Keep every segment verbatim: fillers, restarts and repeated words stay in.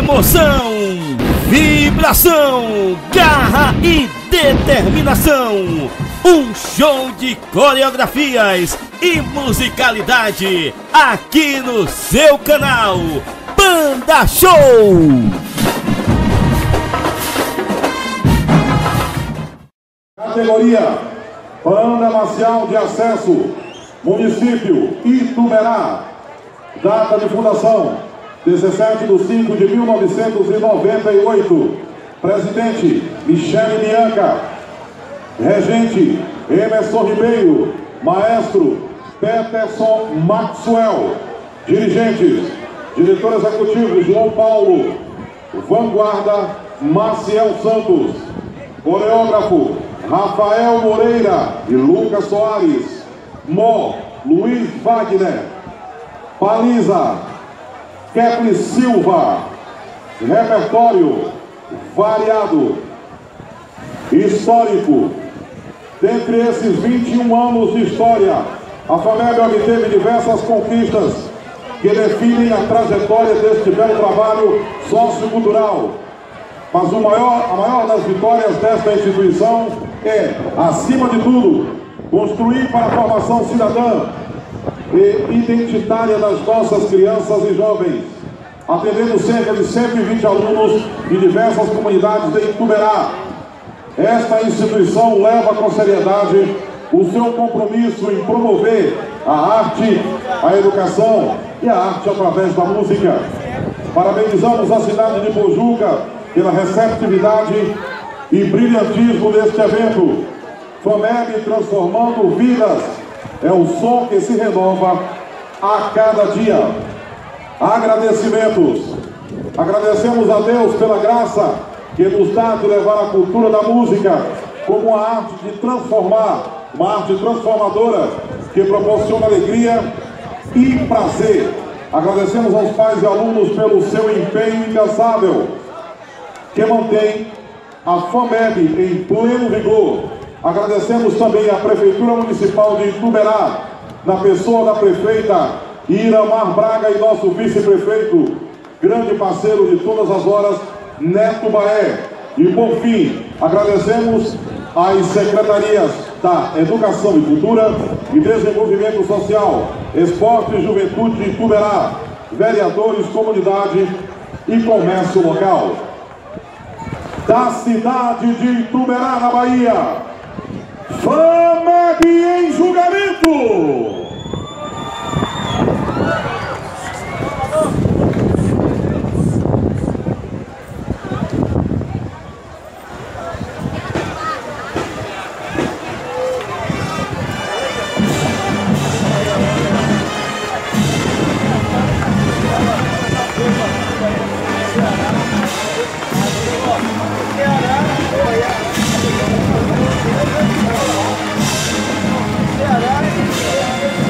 Emoção, vibração, garra e determinação. Um show de coreografias e musicalidade aqui no seu canal Banda Show. Categoria Banda Marcial de Acesso, Município Ituberá. Data de fundação dezessete de cinco de mil novecentos e noventa e oito. Presidente Michele Bianca. Regente Emerson Ribeiro. Maestro Peterson Maxwell. Dirigentes: diretor executivo João Paulo. Vanguarda Maciel Santos. Coreógrafo Rafael Moreira e Lucas Soares. Mó Luiz Wagner. Baliza Kepler Silva. Repertório variado. Histórico. Dentre esses vinte e um anos de história, a FAMEB obteve diversas conquistas que definem a trajetória deste belo trabalho sociocultural. Mas o maior, a maior das vitórias desta instituição é, acima de tudo, construir para a formação cidadã e identitária das nossas crianças e jovens, atendendo cerca de cento e vinte alunos de diversas comunidades de Ituberá. Esta instituição leva com seriedade o seu compromisso em promover a arte, a educação e a arte através da música. Parabenizamos a cidade de Pojuca pela receptividade e brilhantismo deste evento. FAMEB transformando vidas é o som que se renova a cada dia. Agradecimentos. Agradecemos a Deus pela graça que nos dá de levar a cultura da música como uma arte de transformar, uma arte transformadora que proporciona alegria e prazer. Agradecemos aos pais e alunos pelo seu empenho incansável, que mantém a FAMEB em pleno vigor. Agradecemos também à Prefeitura Municipal de Ituberá, na pessoa da prefeita Iramar Braga e nosso vice-prefeito, grande parceiro de todas as horas, Neto Baé. E por fim, agradecemos às secretarias da Educação e Cultura e Desenvolvimento Social, Esporte e Juventude de Ituberá, vereadores, comunidade e comércio local. Da cidade de Ituberá, na Bahia, FAMEB em julgamento! Ceará,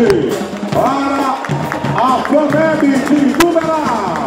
para a FAMEB de Uberá.